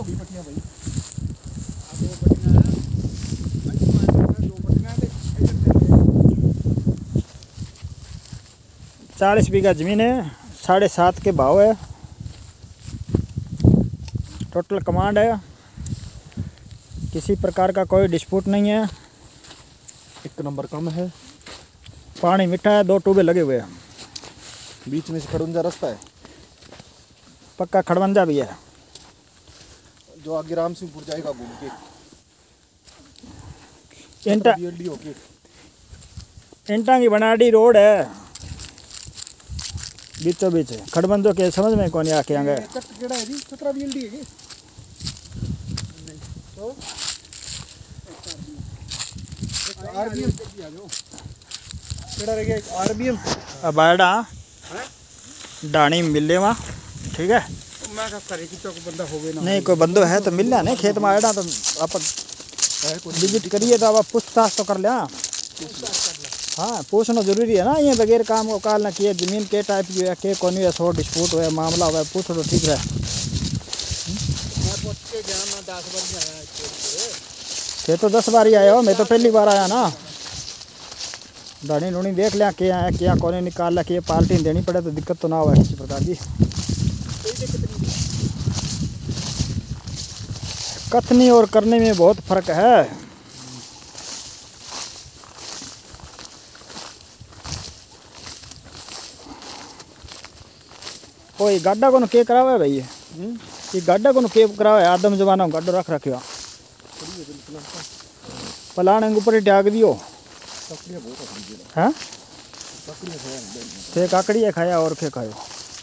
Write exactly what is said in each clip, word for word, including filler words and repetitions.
हो गई पट्टियां भाई दो पट्टियां दो पट्टियां चालीस बीघा जमीन है, साढ़े सात के भाव है, टोटल कमांड है, किसी प्रकार का कोई डिस्प्यूट नहीं है, एक नंबर कम है, पानी मीठा है, दो टूबे लगे हुए हैं, बीच में से खड़ुंजा रास्ता है, पक्का खड़वंजा भी है, जो आगे राम सिंहपुर जाएगा घूम के इंटा बीएलडी होके इंटा की बनाडी रोड है, बीचों बीच खड़बंजों के समझ में कौन आके आ गए। कट केड़ा है जी सत्रह बीएलडी है जी तो आरबीएम आ जाओ केड़ा रह गया एक आरबीएम अब आड़ा डाणी मिले वहाँ, ठीक है, मैं क्या करे कि तो बंदा होवे ना नहीं कोई बंदो है तो मिल नहीं खेत में आड़ा तो आप विजिट करिए तो आप पूछताछ तो कर लिया। हाँ पूछना जरूरी है ना, ये बगैर काम को काल ना किए जमीन के टाइप की है के कौन है सो डिस्प्यूट हुआ मामला हुआ पूछ तो ठीक है। ये तो दस बार ही आया हो, मैं तो पहली बार आया ना, दानी लूनी देख लिया क्या है क्या कौन निकाल लिया कि पार्टी देनी पड़े तो दिक्कत तो ना हो किसी प्रकार की। कथनी और करने में बहुत फर्क है। कोई गाड्डा को के करावे भाई ये गाड्डा को के करावे आदम जमाना गाड्डो रख रखियो पलाने ऊपर ही टाक दियो हैं थे काकड़ी है खाया और के खायो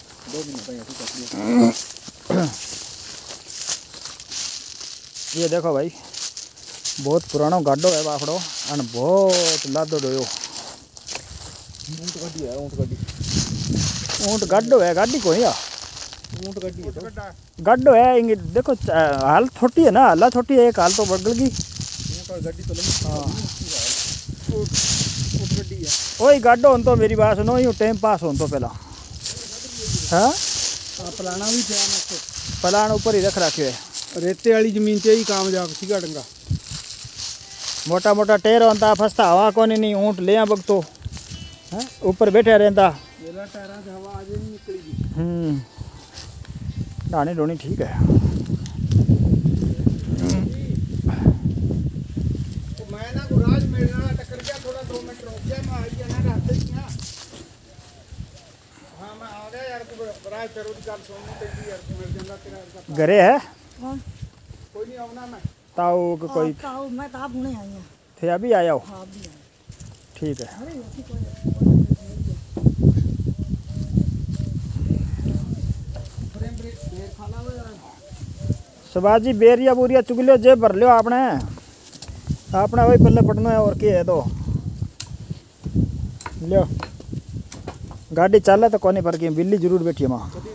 ये देखो भाई बहुत पुराना गाड्डो है बाफड़ो अन बहुत लादो डोयो ऊंट गाड़ी है ऊंट गाड़ी ऊंट गाड्डो है गाड़ी कोई या ऊंट गाड़ी है तो गाड्डो है इंगे देखो हाल छोटी है ना हाल छोटी है एक हाल तो बढ़ गई ऊंट गाड़ी तो लंबी हां ऊंट ऊंट गाड़ी है ओए गाड्डो हो तो मेरी बात सुनो यूं टाइम पास हो तो पहला हां पलाना भी थे ना पलान ऊपर ही रख रखे है रेते वाली जमीन से ही कामयाब सीगा डंगा मोटा मोटा टेर होता फसता हवा कोनी नहीं ऊंट ले बग तो हैं ऊपर बैठे रहता मेरा टायरा से हवा आज नहीं निकलेगी हम्म डानी डोनी ठीक है तो मैं ना गुराज मेरा टक्कर गया थोड़ा दो मिनट रुक गया मैं आई ना रास्ते में हां मैं आ गया यार तू गुराज तेरे की गल सुननी चाहिए यार मेरे जंगा तेरा घरे है कौन कोई नहीं आवना मैं ताऊ को कोई ताऊ मैं तो आप हुने आई हूं थे अभी आया हो हां अभी आई ठीक है अरे ऐसी कोई फ्रेम ब्रेक देर खाना हो यार सुभाजी बेरिया बुरिया चुग लियो जे भर लियो आपने आपने वही पल्ले पटना है और क्या है तो लियो गाड़ी चले तो कोनी पर की बिल्ली जरूर बैठी है वहाँ